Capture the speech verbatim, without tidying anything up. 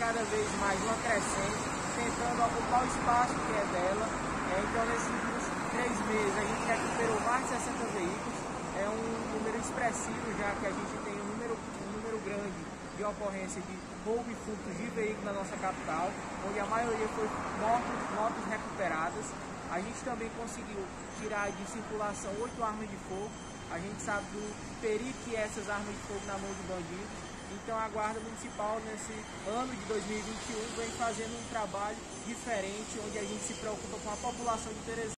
cada vez mais uma crescente, tentando ocupar o espaço que é dela. É, então, nesses últimos três meses, a gente recuperou mais de sessenta veículos. É um número expressivo, já que a gente tem um número, um número grande de ocorrência de roubo e furtos de veículos na nossa capital, onde a maioria foi motos, motos recuperadas. A gente também conseguiu tirar de circulação oito armas de fogo. A gente sabe do perigo que é essas armas de fogo na mão de bandidos. Então a Guarda Municipal, nesse ano de dois mil e vinte e um, vem fazendo um trabalho diferente, onde a gente se preocupa com a população de Teresina.